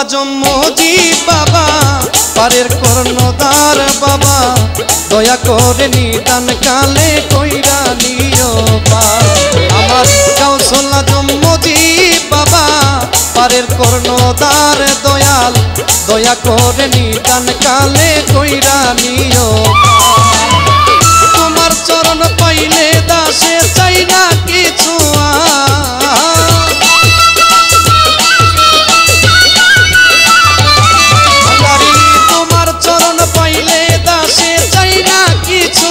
জম্মজি বাবা পারের কর্ণধার বাবা দয়া করে নিদান কালে কইরা নিও পার আমার গাউসুল জম্মজি বাবা পারের কর্ণধার দয়াল দয়া করে নিদান কালে কইরা নিও তোমার চরণ পাইলে দাসে চাই না কিছু তোমার চরণ পাইলে দাসে চাই না কিছু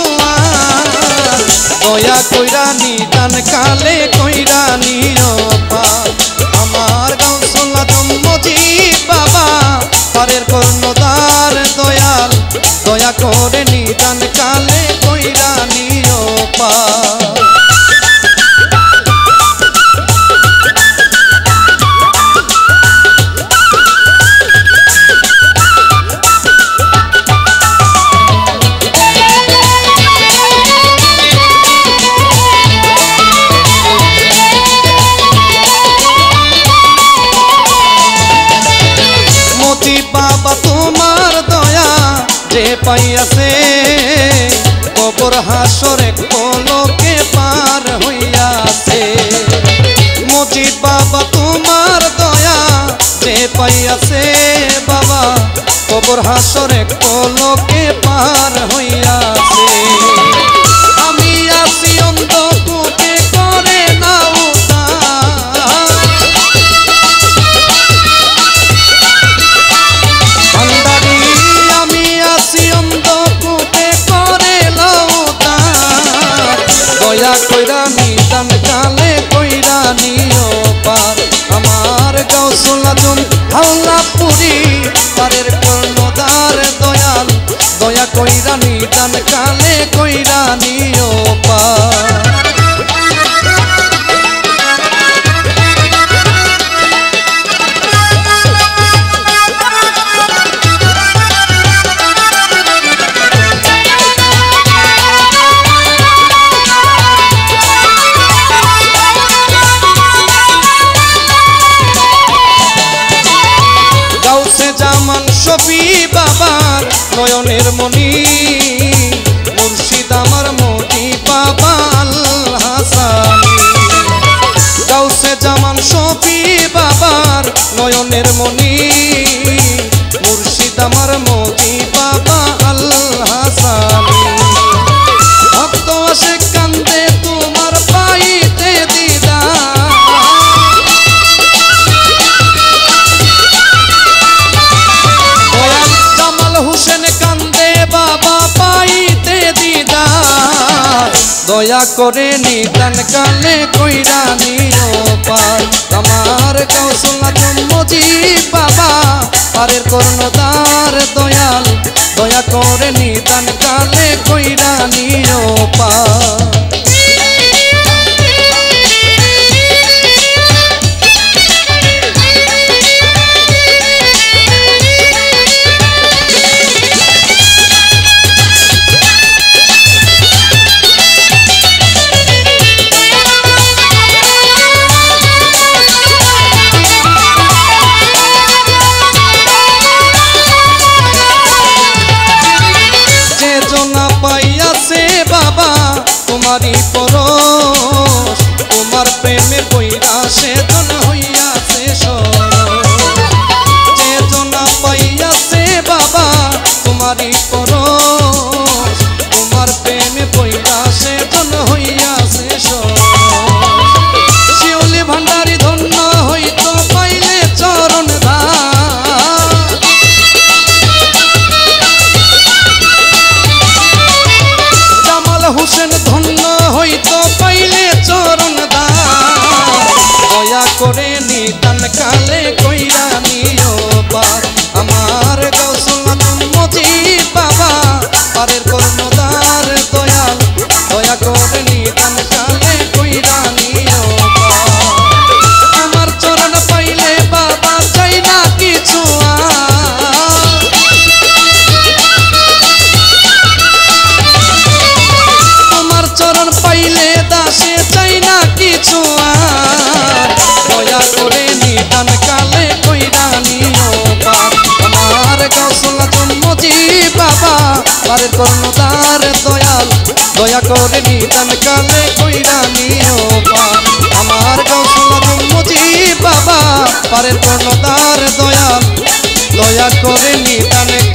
দয়া কইরা নিদান কালে কইরা নিও পার আমার গাউসুল জম্মজি বাবা পারের কর্ণধার দয়াল দয়া করে নিদান কালে কইরা নিও পার বাবা তোমার দয়া যে পাইয়াছে কবর হাসরে কলকে পার হইয়াছে মুজিব বাবা তোমার দয়া যে পাইয়াছে বাবা কবর হাসরে কলকে পার হইয়াছে আমি আছি অন্ধকূপে করে নাও দয়া কইরা নিদান কালে কইরা নিও পার আমার গাউসুল আজম হাওলাপুরি পারের কর্ণধার দয়াল দয়া কইরা নিদান কালে কইরা নিও পার জামান শফি বাবার নয়নের মনি মুর্শিদ আমার মোদি বাবা আল হাসানি গাউসে জামান শফি বাবার নয়নের মনি মুর্শিদ আমার মোদি বাবা আল হাসানি ভক্ত আসে কান্দে তোমার পাইতে দিদা হুসেন কান্দে বাবা পাইতে দিদার দয়া করে নিদান কালে কইরা নিও পার আমার গাউসুল জম্মজি বাবা পারের কর্ণধার দয়াল দয়া করে নিদান কালে কইরা নিও পার বাবা তোমারই পরশ তোমার প্রেমে বইরা সেজন হইয়াছে যে জনা পাইয়াছে বাবা তোমারই পরশ তোমার প্রেমে বইরা সেজন হইয়াছে শিউলি ভান্ডারি ধন্য হইতো পাইলে চরণ হুসেন ধন্য হইতো পাইলে চরণ দয়া করে নিদান কালে কইরা নিও পার আমার গাউসুল জম্মজি বাবা পারের কর্ণধার দয়াল দয়া করে নিদান কালে কইরা নিও পার আমার চরণ পাইলে বাবা চাই না কিছু চরণ পাইলে দাসে চাই না কিছু দয়া করে নিদান কালে কইরা নিও বাবা পারের কর্ণধার দয়াল দয়া করে নিদান কালে কইরা নিও পার আমার গাউসুল আজম মুজিব বাবা পারের কর্ণধার দয়াল দয়া করে নিদান